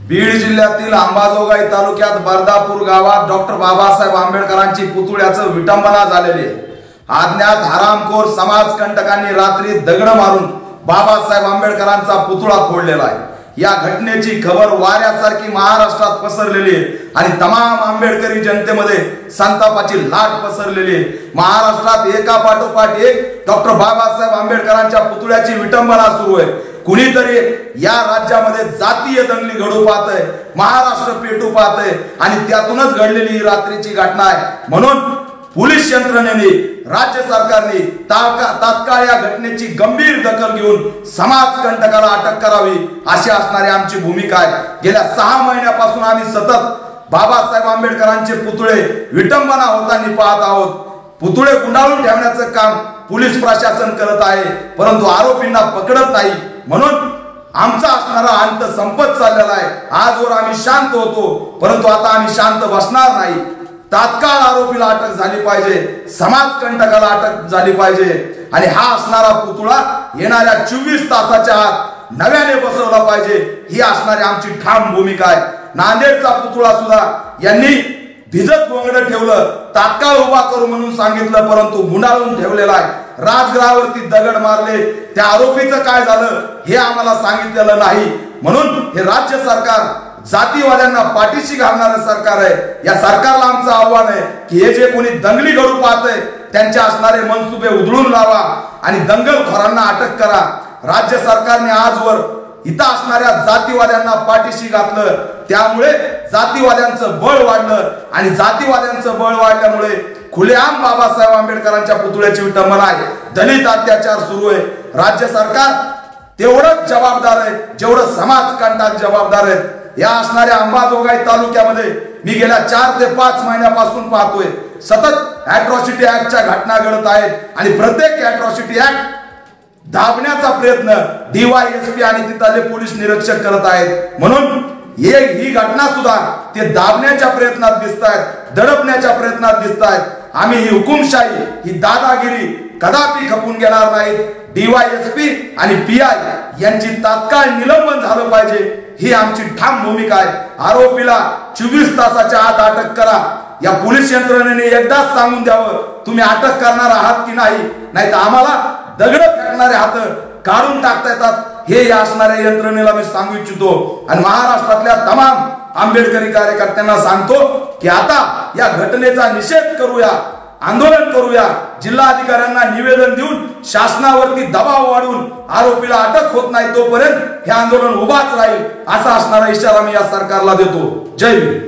बीड जिल्ह्यातील अंबाजोगाई तालुक्यात बर्दापूर गावात डॉक्टर बाबासाहेब आंबेडकरांची पुतळ्याचं विटंबना झालेली आहे। अज्ञात हरामखोर समाजकंटकांनी रात्री दगड मारून बाबासाहेब आंबेडकरांचा पुतळा फोडलेला आहे। या घटनेची खबर वाऱ्यासारखी महाराष्ट्रात पसरलेली आहे आणि तमाम आंबेडकरी जनतेमध्ये संतापाची लाट पसरलेली आहे। महाराष्ट्रात एका पाठोपाठ एक डॉक्टर बाबासाहेब आंबेडकरांच्या पुतळ्याची विटंबना सुरू आहे। कुणीतरी या राज्यामध्ये जातीय दंगली घडू पाहतंय, महाराष्ट्र पेटू पाहतंय आणि त्यातूनच घडलेली ही रात्रीची घटना आहे। म्हणून पोलीस यंत्रणेने, राज्य सरकारने तात्काळ या घटनेची गंभीर दखल घेऊन समाजकंटकाला अटक करावी अशी असणारी आमची भूमिका आहे। गेल्या 6 महिन्यापासून आम्ही सतत बाबासाहेब आंबेडकरांचे पुतळे विटंबना होताना पाहत आहोत। पुतळे गुंडाळून ठेवण्याचं काम पोलीस प्रशासन करत आहे, परंतु आरोपींना पकडत नाही। म्हणून आमचा असणारा अंत संपत चाललेला आहे। आजवर आम्ही शांत होतो, परंतु आता आम्ही शांत बसणार नाही। तात्काळ आरोपीला अटक झाली पाहिजे, समाजकंटकाला अटक झाली पाहिजे आणि हा असणारा पुतळा येणाऱ्या 24 तासाच्या आत नव्याने बसवला पाहिजे ही असणारी आमची ठाम भूमिका आहे। नांदेडचा पुतळा सुद्धा यांनी भिजत गोंगड ठेवलं, तात्काळ उभा करू म्हणून सांगितलं, परंतु गुंडाळून ठेवलेला आहे। राजगृहावरती दगड मारले, त्या आरोपीचं काय झालं हे आम्हाला सांगितलेलं नाही। म्हणून हे राज्य सरकार जातीवाद्यांना पाठीशी घालणारं सरकार आहे। या सरकारला आमचं आव्हान आहे की हे जे कोणी दंगली घडू पाहतंय त्यांचे असणारे मनसुबे उधळून लावा आणि दंगलखोरांना अटक करा। राज्य सरकारने आजवर इथं असणाऱ्या जातीवाद्यांना पाठीशी घातलं, त्यामुळे जातीवाद्यांचं बळ वाढलं आणि जातीवाद्यांचं बळ वाढल्यामुळे खुलेआम बाबासाहेब आंबेडकरांच्या पुतळ्याची विटंबना आहे। दलित अत्याचार सुरू आहे। राज्य सरकार तेवढंच जबाबदार आहे जेवढं समाजकंटक जबाबदार आहेत। या असणाऱ्या अंबाजोगाई तालुक्यामध्ये मी गेल्या 4 ते 5 महिन्यापासून पाहतोय सतत अॅट्रॉसिटी ऍक्टच्या घटना घडत आहेत आणि प्रत्येक अॅट्रॉसिटी ऍक्ट दाबण्याचा प्रयत्न DYSP आणि तिथले पोलीस निरीक्षक करत आहेत। म्हणून ही घटना सुद्धा ते दाबण्याच्या प्रयत्नात दिसत आहेत, दडपण्याच्या प्रयत्नात दिसत आहेत। आम्ही ही हुकुमशाही, ही दादागिरी कदापि खपून घेणार नाहीत। DYSP आणि PI यांची तात्काळ निलंबन झालं पाहिजे ही आमची ठाम भूमिका आहे। आरोपीला 24 तासाच्या आत अटक करा। या पोलीस यंत्रणेने एकदाच सांगून द्यावं तुम्ही अटक करणार आहात की नाही, नाहीतर आम्हाला दगड फेकणारे हात काढून टाकता येतात हे या असणाऱ्या यंत्रणेला मी सांगू इच्छितो। आणि महाराष्ट्रातल्या तमाम आंबेडकरी कार्यकर्त्यांना सांगतो की आता या घटनेचा निषेध करूया, आंदोलन करूया, जिल्हाधिकाऱ्यांना निवेदन देऊन शासनावरती दबाव वाढवून आरोपीला अटक होत नाही तोपर्यंत हे आंदोलन उभाच राहील असा असणारा इशारा मी या सरकारला देतो। जय हिंद।